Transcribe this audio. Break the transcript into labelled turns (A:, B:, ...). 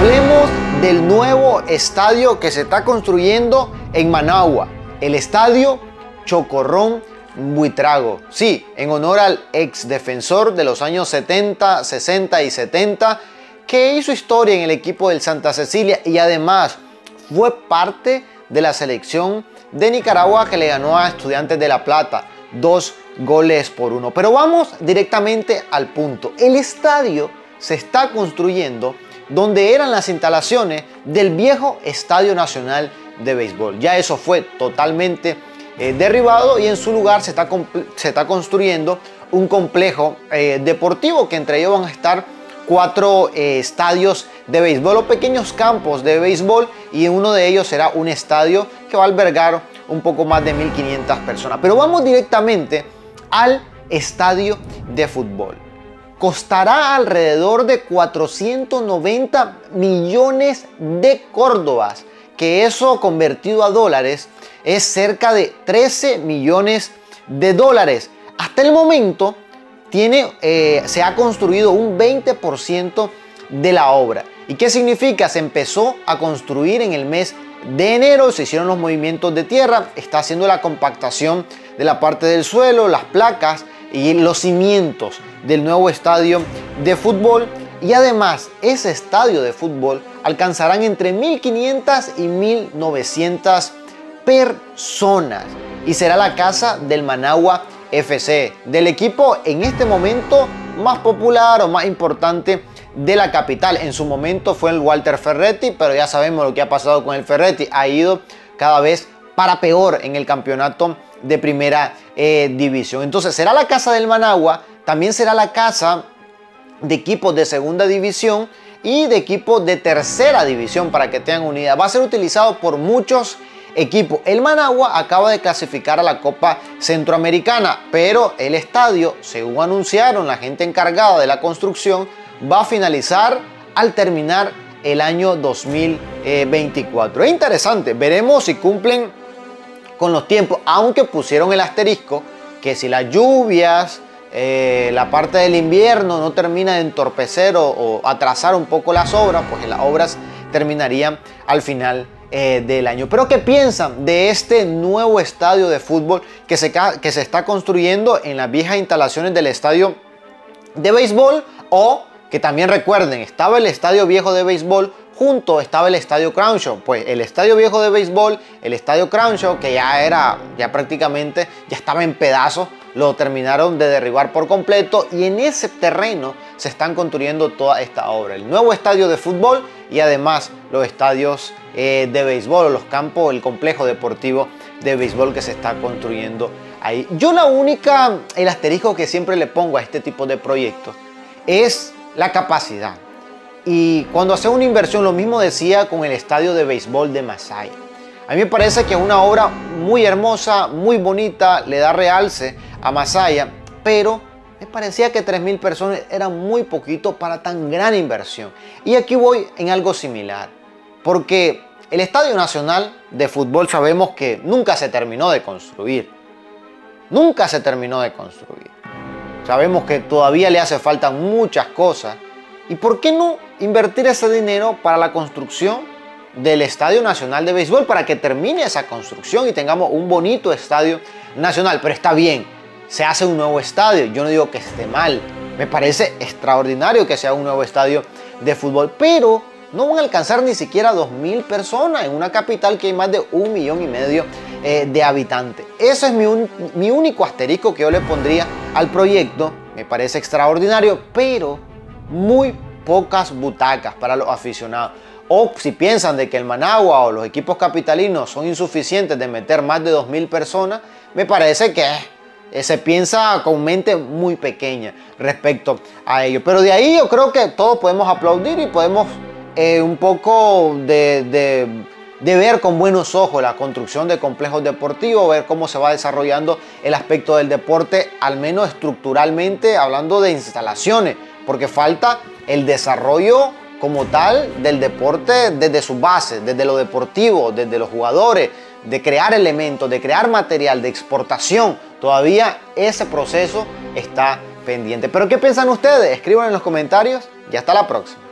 A: Hablemos del nuevo estadio que se está construyendo en Managua, el estadio Chocorrón Buitrago. Sí, en honor al ex defensor de los años 70, 60 y 70 que hizo historia en el equipo del Santa Cecilia y además fue parte de la selección de Nicaragua que le ganó a Estudiantes de La Plata 2-1. Pero vamos directamente al punto. El estadio se está construyendo donde eran las instalaciones del viejo Estadio Nacional de Béisbol. Ya eso fue totalmente derribado y en su lugar se está construyendo un complejo deportivo que entre ellos van a estar 4 estadios de béisbol o pequeños campos de béisbol, y uno de ellos será un estadio que va a albergar un poco más de 1500 personas. Pero vamos directamente al estadio de fútbol. Costará alrededor de 490 millones de córdobas, que eso convertido a dólares es cerca de 13 millones de dólares. Hasta el momento se ha construido un 20% de la obra. ¿Y qué significa? Se empezó a construir en el mes de enero, se hicieron los movimientos de tierra, está haciendo la compactación de la parte del suelo, las placas y los cimientos del nuevo estadio de fútbol. Y además ese estadio de fútbol alcanzarán entre 1500 y 1900 personas y será la casa del Managua FC, del equipo en este momento más popular o más importante de la capital. En su momento fue el Walter Ferretti, pero ya sabemos lo que ha pasado con el Ferretti. Ha ido cada vez para peor en el campeonato de primera división. Entonces será la casa del Managua, también será la casa de equipos de segunda división y de equipos de tercera división, para que tengan unidad. Va a ser utilizado por muchos equipos. El Managua acaba de clasificar a la Copa Centroamericana, pero el estadio, según anunciaron la gente encargada de la construcción, va a finalizar al terminar el año 2024. Es interesante, veremos si cumplen con los tiempos, aunque pusieron el asterisco que si las lluvias, la parte del invierno no termina de entorpecer o atrasar un poco las obras, pues las obras terminarían al final del año. Pero ¿qué piensan de este nuevo estadio de fútbol que se está construyendo en las viejas instalaciones del estadio de béisbol? O que también recuerden, estaba el estadio viejo de béisbol, junto estaba el estadio Crownshaw. Pues el estadio viejo de béisbol, el estadio Crownshaw, que ya prácticamente ya estaba en pedazos, lo terminaron de derribar por completo, y en ese terreno se están construyendo toda esta obra, el nuevo estadio de fútbol y además los estadios de béisbol, o los campos, el complejo deportivo de béisbol que se está construyendo ahí. Yo el asterisco que siempre le pongo a este tipo de proyectos es la capacidad. Y cuando hace una inversión, lo mismo decía con el estadio de béisbol de Masaya. A mí me parece que es una obra muy hermosa, muy bonita, le da realce a Masaya, pero me parecía que 3000 personas eran muy poquito para tan gran inversión. Y aquí voy en algo similar, porque el Estadio Nacional de Fútbol sabemos que nunca se terminó de construir. Nunca se terminó de construir. Sabemos que todavía le hace falta muchas cosas. ¿Y por qué no invertir ese dinero para la construcción del Estadio Nacional de Béisbol, para que termine esa construcción y tengamos un bonito estadio nacional? Pero está bien, se hace un nuevo estadio, yo no digo que esté mal, me parece extraordinario que sea un nuevo estadio de fútbol, pero no van a alcanzar ni siquiera 2000 personas en una capital que hay más de 1,5 millones de habitantes. Ese es mi único asterisco que yo le pondría al proyecto. Me parece extraordinario, pero muy pocas butacas para los aficionados. O si piensan de que el Managua o los equipos capitalinos son insuficientes de meter más de 2000 personas, me parece que se piensa con mente muy pequeña respecto a ello. Pero de ahí yo creo que todos podemos aplaudir y podemos un poco de ver con buenos ojos la construcción de complejos deportivos, ver cómo se va desarrollando el aspecto del deporte, al menos estructuralmente, hablando de instalaciones, porque falta el desarrollo como tal del deporte desde sus bases, desde lo deportivo, desde los jugadores, de crear elementos, de crear material, de exportación. Todavía ese proceso está pendiente. ¿Pero qué piensan ustedes? Escriban en los comentarios y hasta la próxima.